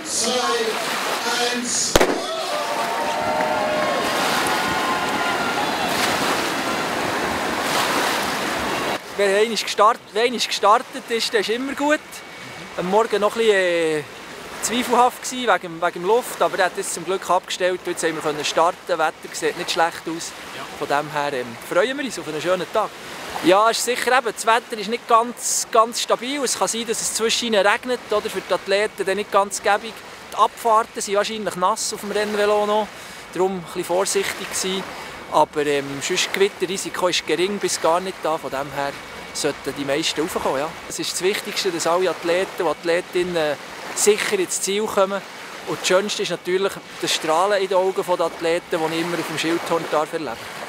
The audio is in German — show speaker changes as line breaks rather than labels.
2, 1.
Wer einmal gestartet ist, der ist immer gut. Am Morgen noch ein bisschen zweifelhaft wegen dem Luft, aber er hat es zum Glück abgestellt. Jetzt haben wir starten. Das Wetter sieht nicht schlecht aus. Von dem her freuen wir uns auf einen schönen Tag. Ja, es ist sicher eben, das Wetter ist nicht ganz stabil. Es kann sein, dass es zwischen regnet, oder für die Athleten dann nicht ganz gäbig. Die Abfahrten sind wahrscheinlich nass auf dem Rennvelo noch, darum ein bisschen vorsichtig sein. Aber sonst Gewitterrisiko ist gering bis gar nicht da, von dem her sollten die meisten raufkommen. Ja. Es ist das Wichtigste, dass alle Athleten und Athletinnen sicher ins Ziel kommen. Und das Schönste ist natürlich das Strahlen in den Augen der Athleten, das ich immer auf dem Schildhorn erleben darf.